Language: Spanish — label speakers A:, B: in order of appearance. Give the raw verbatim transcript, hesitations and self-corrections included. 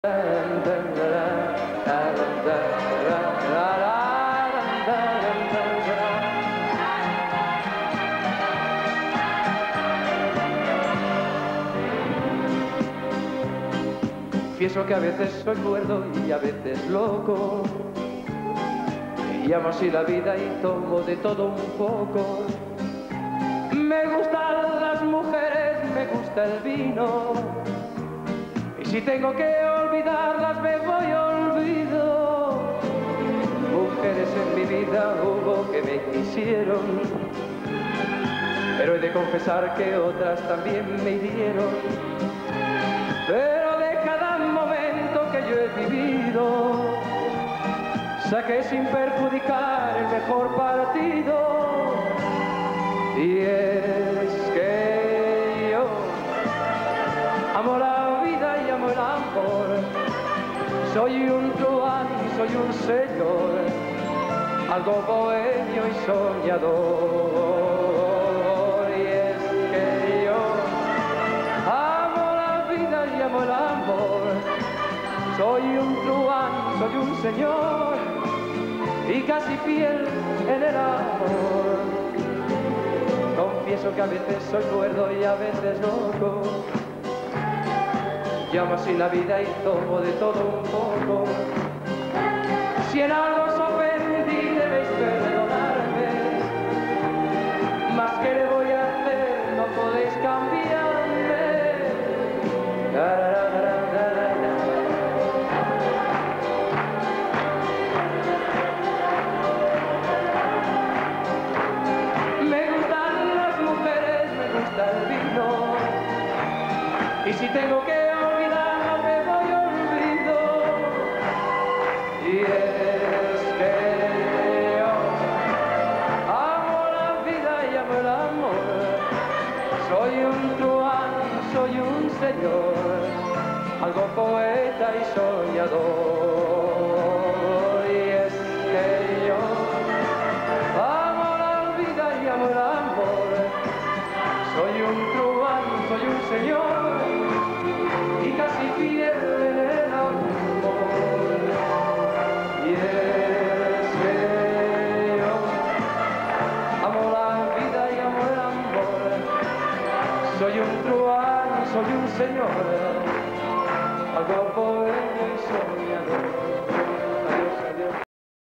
A: Pienso que a veces soy cuerdo y a veces loco, y amo así la vida y tomo de todo un poco. Me gustan las mujeres, me gusta el vino, y si tengo que olvidarlas me voy y olvido. Mujeres en mi vida hubo que me quisieron, pero he de confesar que otras también me hirieron. Pero de cada momento que yo he vivido, saqué sin perjudicar el mejor partido. Y es que yo amo la vida y amo el amor. Soy un truán, soy un señor, algo bohemio y soñador. Y es que yo amo la vida y amo el amor. Soy un truán, soy un señor, y casi fiel en el amor. Confieso que a veces soy cuerdo y a veces loco, llamo así la vida y tomo de todo un poco. Si en algo os ofendí debéis perdonarme, mas ¿qué le voy a hacer? No podéis cambiarme. El vino, y si tengo que olvidarlo me voy y olvido. Y es que yo amo la vida y amo el amor. Soy un truán, soy un señor, algo poeta y soñador. Y es que yo amo la vida y amo el amor. Soy un truán, soy un señor, y casi fiel en el amor. Y es que yo amo la vida y amo el amor. Soy un truán, soy un señor, algo bohemio y soñador.